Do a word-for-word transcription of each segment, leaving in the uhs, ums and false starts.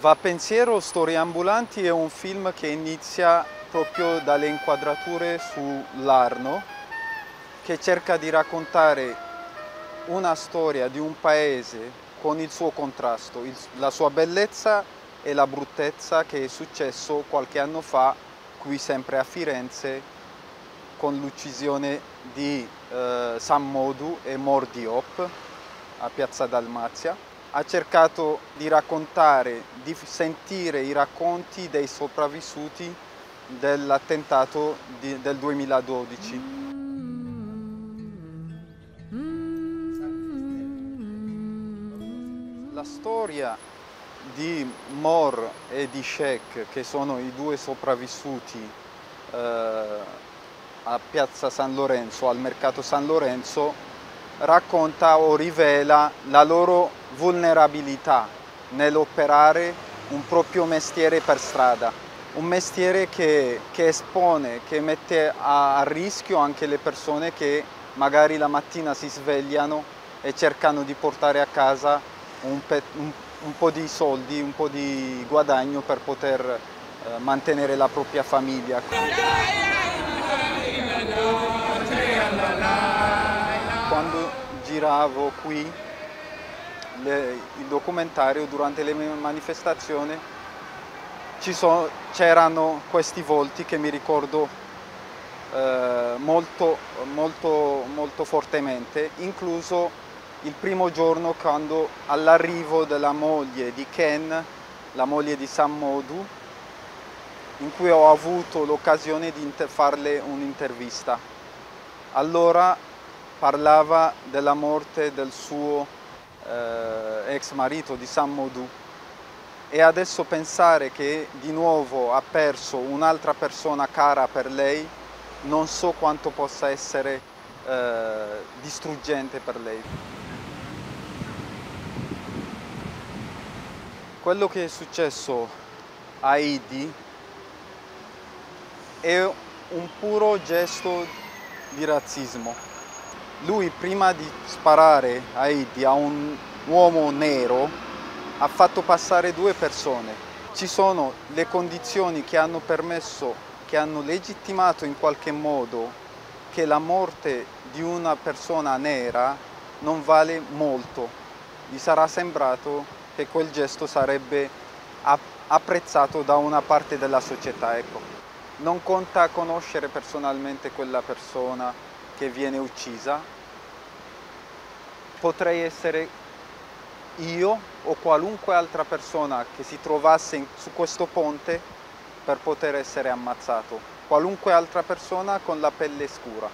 Va Pensiero, Storie ambulanti è un film che inizia proprio dalle inquadrature sull'Arno, che cerca di raccontare una storia di un paese con il suo contrasto, il, la sua bellezza e la bruttezza che è successo qualche anno fa qui sempre a Firenze con l'uccisione di eh, San Modu e Mor Diop a Piazza Dalmazia. Ha cercato di raccontare, di sentire i racconti dei sopravvissuti dell'attentato di, del duemiladodici. La storia di Mor e di Sheikh, che sono i due sopravvissuti eh, a Piazza San Lorenzo, al mercato San Lorenzo, racconta o rivela la loro vulnerabilità nell'operare un proprio mestiere per strada, un mestiere che, che espone, che mette a, a rischio anche le persone che magari la mattina si svegliano e cercano di portare a casa un, pe, un, un po' di soldi, un po' di guadagno per poter eh, mantenere la propria famiglia. Quando giravo qui le, il documentario, durante le mie manifestazioni c'erano questi volti che mi ricordo eh, molto, molto, molto fortemente, incluso il primo giorno quando all'arrivo della moglie di Ken, la moglie di San Modu, in cui ho avuto l'occasione di farle un'intervista. Allora parlava della morte del suo eh, ex marito, di San Modu, e adesso pensare che di nuovo ha perso un'altra persona cara per lei, non so quanto possa essere eh, distruggente per lei. Quello che è successo a Idi è un puro gesto di razzismo. Lui, prima di sparare a Idi, a un uomo nero, ha fatto passare due persone. Ci sono le condizioni che hanno permesso, che hanno legittimato in qualche modo che la morte di una persona nera non vale molto. Gli sarà sembrato che quel gesto sarebbe apprezzato da una parte della società, ecco. Non conta conoscere personalmente quella persona che viene uccisa. Potrei essere io o qualunque altra persona che si trovasse in, su questo ponte per poter essere ammazzato. Qualunque altra persona con la pelle scura.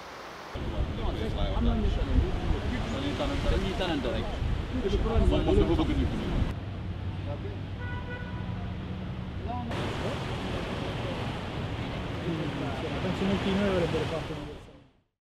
Penso molti di noi avrebbero fatto